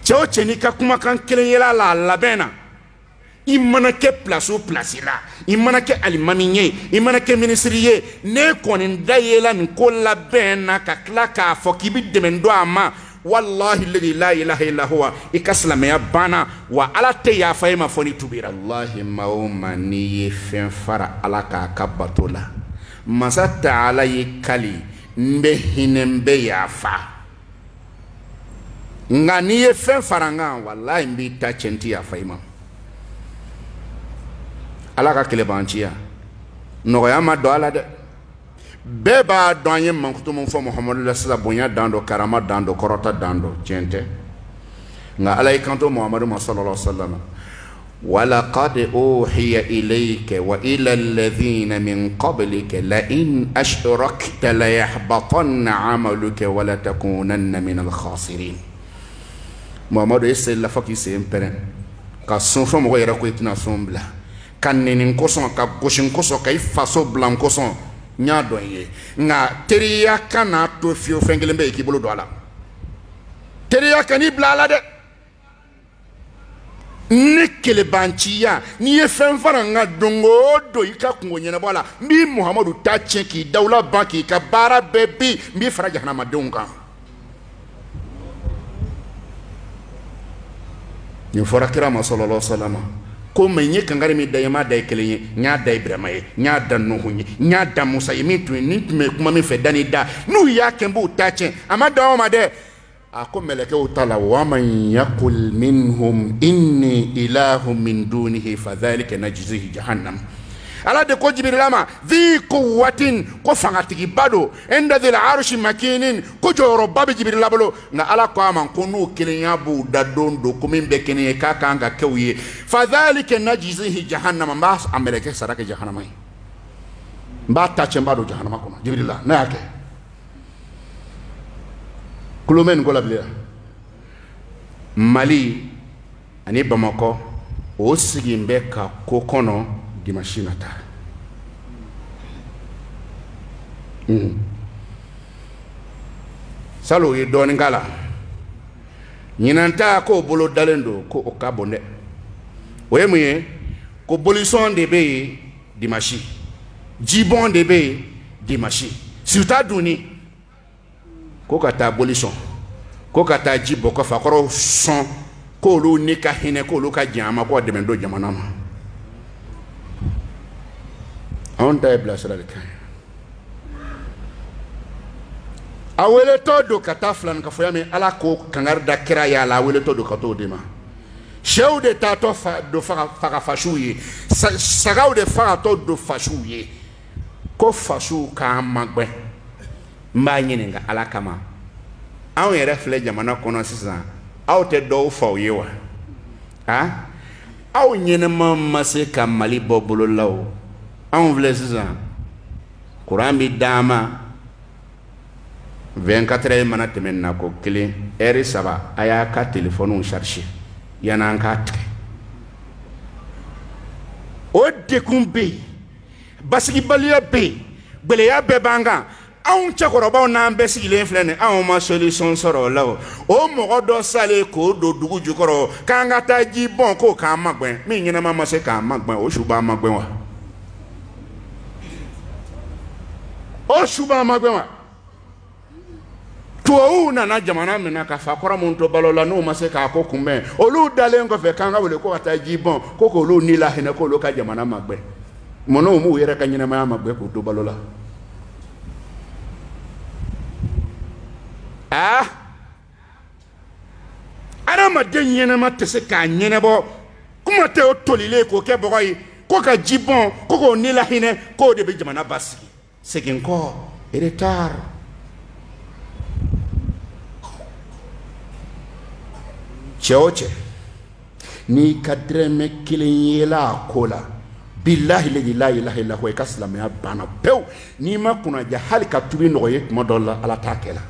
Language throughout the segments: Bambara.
cɛ o cɛ n'i ka kumakan kelen yela la a labɛn na i mana kɛ place o place la i mana kɛ alimami ye i mana kɛ ministre ye ne kɔni da yela nin ko labɛn na ka tila k'a fɔ k'i bɛ dɛmɛ don a ma wallahi alladhi la ilaha illa huwa i ka silamɛya banna wa ala tɛ yafa e ma fɔ ni tubira. wallahi maa o maa n'i ye fɛn fara ala k'a ka bato la masa taala ye kali n bɛ hinɛ n bɛ yafa nka n'i ye fɛn fara n kan wallahi n b'i ta cɛ n tɛ yafa i ma. ala ka kɛlɛ b'an ci yan nɔgɔya ma don a la dɛ bɛɛ b'a dɔn an ye mankutu min fɔ muhamadu la sisan bonya dan dɔ karama dan dɔ kɔrɔta dan dɔ tiɲɛ tɛ nka ala y'i kanto muhamadu ma sallallahu alaihi wa sallam walaqad uhiya ilayka wa ila alladhina min qablika la in ashrakta la yahbatanna amaluka wa la takunanna min al-khasirin. muhamadu ye seli la fo k'i sen pɛrɛn ka sun fɔ mɔgɔ yɛrɛ ko i tɛna sun bila ka nɛni kosɔn ka gosi kosɔn ka i faso bila kosɔn n y'a dɔn ye nka teriya kana to fiyewu fɛn kelen bɛ yen k'i bolo don a la teriya kan'i bila a la dɛ ni kelebanciya n'i ye fɛn fara n ka don o don i ka kungo ɲɛnabɔ a la n b'i muhamadu ta tiɲɛ k'i dawula ban k'i ka baara bɛɛ bin n b'i fara jahanamadenw kan nin fɔra kira ma sallallahu alaihi wa sallam ko mɛ n ye kankari min da ye n m'a da ye kelen ye n y'a da Ibrahima ye n y'a da Nuhu ye n y'a da Musa ye min tun bɛ kuma min fɛ da ni da n'u y'a kɛ n b'o ta tiɲɛ a ma dan o ma dɛ a ko mɛlɛkɛw ta la wa man yaqul minhum inni ilahun min dunihi fadhalika najzihi jahannam. ala de ko Jibrila ma dhi quwwatin ko fangatigiba don inda dhil arshi makinin ko jɔyɔrɔba bɛ Jibrila bolo nka ala ko a ma ko n'u kelenya b'u da don do ko min bɛ kɛnɛ ye k'a kan ka kɛ u ye fadhalika najzihi jahannam n b'a a mɛlɛkɛ sara kɛ jahannama ye n b'a ta cɛ n b'a don jahannama kɔnɔ Jibrila ne y'a kɛ kulo bɛ nin ko la bilen Mali ani Bamakɔ o sigi bɛ ka ko kɔnɔ dimanche nata salo ye dɔɔnin k'a la ɲinan ta k'o bolo dalen don ko o ka bon dɛ o ye mun ye ko bolisɔn de bɛ yen dimanche jibɔn de bɛ yen dimanche suta dunni ko ka taa bolisɔn ko ka taa ji bɔ kɔfɛ a kɔrɔ sɔn k'olu ni ka hinɛ k'olu ka jan a ma k'o dɛmɛ don jamana ma anw ta ye bilasirali kan ye a weletɔ don ka taa filanikafoya min ala ko kangari da kira y'a la a weletɔ don ka t'o de ma sɛw de taatɔ don faga fasiw ye sagaw de fagatɔ don fasiw ye ko fasiw k'an magɛn n b'a ɲininka ala kama anw yɛrɛ filɛ jamana kɔnɔ sisan aw tɛ dɔw faw ye wa aw ɲɛnɛma ma se ka Mali bɔ bolo la o anw filɛ sisan kuran bɛ d'an ma 24 heures mana tɛmɛ na ko 1 heure 3 a y'a ka téléphone charger yan'an k'a tigɛ o dekun bɛ yen basigibaliya bɛ yen gɛlɛya bɛɛ b'an kan anw cɛkɔrɔbaw n'an bɛɛ sigilen filɛ nin anw ma solution sɔrɔ o la o mɔgɔ dɔ salen k'o don dugu jukɔrɔ k'an ka taa ji bɔn k'o k'an magɛn min ɲɛnama ma se k'an magɛn o su b'an magɛn wa o su b'an magɛn wa tubabuw nana jamana min na ka fa kɔrɔ mun to balo la n'o ma se k'a ko kunbɛn olu dalen kɔfɛ k'an ka wele ko ka taa ji bɔn ko k'olu ni lahinɛ k'olu ka jamana magɛn mun n'o m'u yɛrɛ ka ɲɛnamaya magɛn k'u to balo la adamaden ɲɛnama tɛ se k'a ɲɛnabɔ kuma tɛ o tolilen k'o kɛ bɔgɔ ye ko ka ji bɔn ko k'o ni lahinɛ k'o de bɛ jamana basigi segin kɔ retard cɛ o cɛ n'i ka dɛrɛmɛ kelen yela a ko la billahi la ilaha illa huwa i ka silamɛya banna pewu n'i ma kunnaja hali ka tubi nɔgɔ ye tuma dɔw la ala t'a kɛ la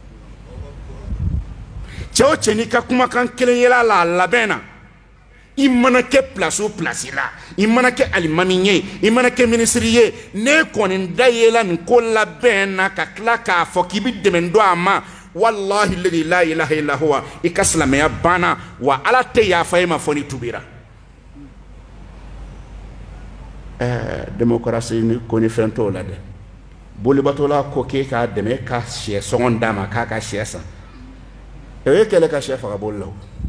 cɛ o cɛ n'i ka kumakan kelen yela la a labɛn na i mana kɛ place o place la i mana kɛ alimami ye i mana kɛ ministre ye ne kɔni da yela nin ko labɛn na ka tila k'a fɔ k'i bɛ dɛmɛ don a ma wallahi alladhi la ilaha illa huwa ikaslam ya bana wa ala te ya fayma foni tubira démocratie ni koni fento la de boli batola ko ke ka deme ka che sonda ma ka chesa e kele ka chef fa bollo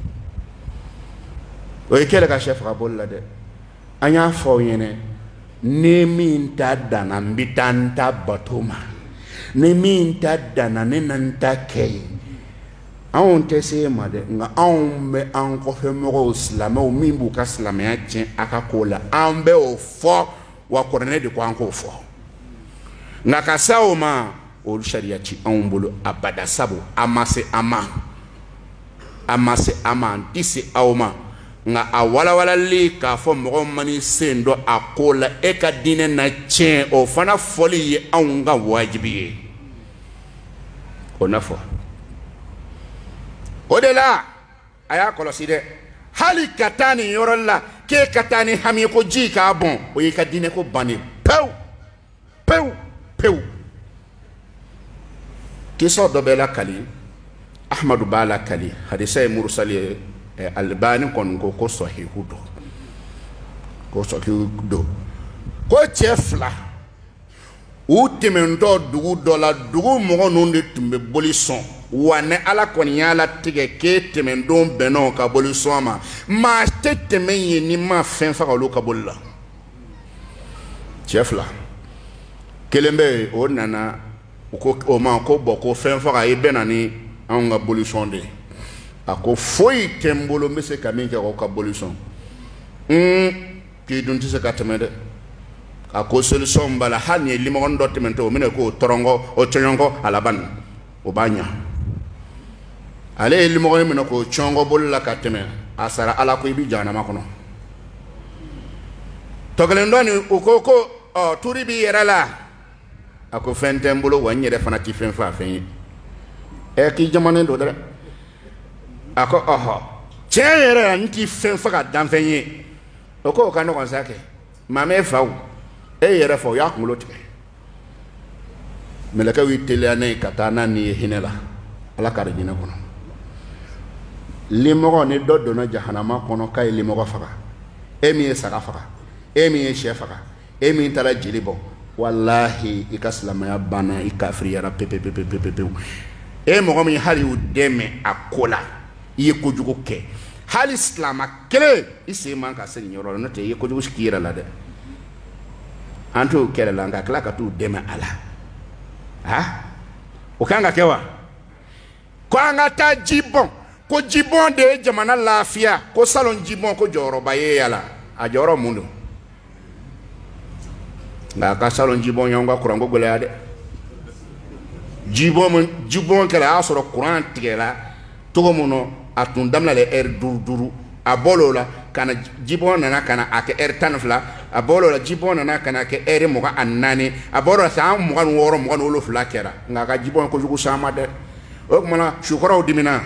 o kele ka chef fa bollo de anya fo yene ne min ta dana mbitanta batoma ne min ta dana ne nanta kay on te se ma de nga on me an ko fe mo islam o min bu ka islam ya chen aka kola an be o fo wa korne de ko an ko fo nga ka sawo ma o sharia ci an bulu abada sabo amase ama disi awma nga awala wala li ka fo mo mani sendo akola e ka dine na chen o fana foli ye an ga wajibi ona fo odela aya kolosi de hali katani yorolla ke katani hami ko ji ka bon o yi ka dine ko bani pew kiso do bela kali ahmadu bala kali hadisa mursali albani kon ko sahihu do ko chefla utimendo dugu dola dugu mo nonde tumbe bolison wane ala koni yala tige ke temendo beno ka bolison ma tete menye ni ma fen fa ka bolla chefla kelembe o nana o ma ko boko fen fa ka ibenani an ga bolison de ako foi tembolo mese kamin ke ko ka bolison ki dunti se ka temede ako solution bala hani limon do temento mine ko torongo o chongo alaban o banya ale limon mine ko chongo bolla ka teme asara ala ko ibi jana makono togelendoni ukoko o turi bi yerala ako fentembolo wanyere fana ti fen fa fen e ki jamane do dere ako oho chere nti fen fa ka dan fen yi oko ka no kon sake mame fawo e yere fo ya kumulo tike melaka wi telane katana ni hinela ala kare dina kono limogo ni dodo na jahannama kono kay limogo faka emi saka faka emi shefaka emi tala jilibo wallahi ikaslama ya bana ikafri ya pepe e mo mi hali udeme akola ye kojugo ke hali islama kele ise man ka sen nyoro no te ye kojugo skira la de antu kele langa kala ka tu deme ala ha ukanga kewa kwa ngata jibon ko jibon de jamana lafia ko salon jibon ko joro baye yala a joro mundu nga ka salon jibon yonga kurango gole ade jibon kala asoro kuran tigela togo muno atun damla le duru abolola kana jibon nana kana ake tanfla abolola jibon nana kana ke moga annani abolola sa moga woro moga wolo fla kera nga ka jibon ko jugu sama de o mana shukura dimina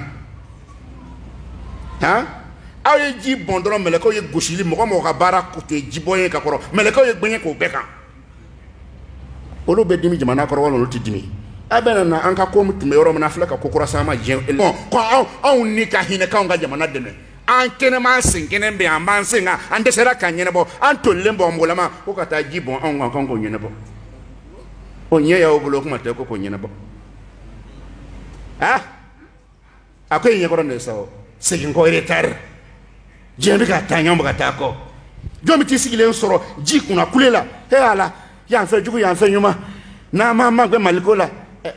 ha aye jibon doro mele ko ye goshili moga bara ko te jibon ka koro mele ko ye gbenye ko beka olo be dimi jamana koro wala ti dimi abena na anka ko mutume yoro mana fla ka kokora sama je ko on ni ka hine ka on ga jamana dene an kene man sinkene be an man singa an de sera kan nyene bo an tolle bo ngolama ko kata jibon an kan ko nyene bo o nye ya obulo kuma te ko nyene bo ha akoy nye ko ron so sigin ko retar jembi ka tanya mo kata ko jomi ti sigile soro ji kuna kulela he ala ya fe jugu ya fe nyuma na mama gbe malikola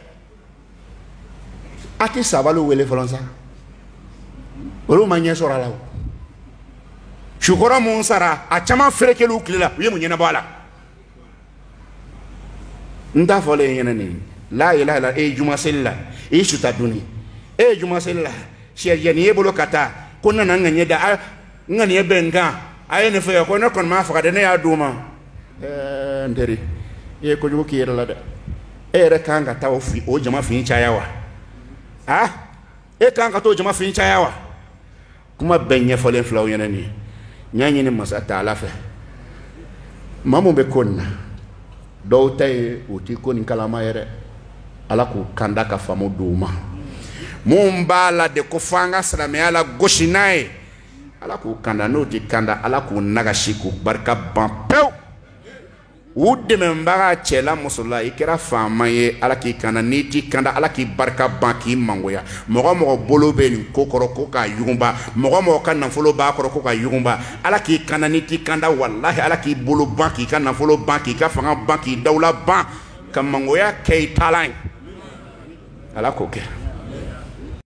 ati sabalo wele folonsa olu manye sora lawo shukura mun sara a chama frekelu kila ye munyena bala nda fole yena ni la ilaha illa e juma sella e shuta duni e juma sella shiyani e bolo kata konna nan nganye da ngani e benga ayene fe ko no kon ma fa de ne ya duma nderi e ko jugo kiyera la da e re kanga tawo fi o jama fi chayawa ha e kanga to jama fi chayawa kuma benye fole flaw yana ni nyanyi ni masata alafe mamu be konna do tay uti ko ni kalama yere ala ku kanda ka famo duma mun b'a la de ko fo an ka silamɛya la gosi n'a ye ala k'u kanda n'o tɛ kanda ala k'u nagasi k'u barika ban pewu u dɛmɛbaga cɛla musola i kɛra faama ye ala k'i kanda n'i t'i kanda ala k'i barika ban k'i mangoya mɔgɔ mɔgɔ bolo bɛ nin ko kɔrɔ ko k'a yugunba mɔgɔ mɔgɔ ka nafolo b'a kɔrɔ ko k'a yugunba ala k'i kanda n'i t'i kanda walahi ala k'i bolo ban k'i ka nafolo ban k'i ka fanga ban k'i dawula ban ka mangoya kɛ i taalan ye ala k'o kɛ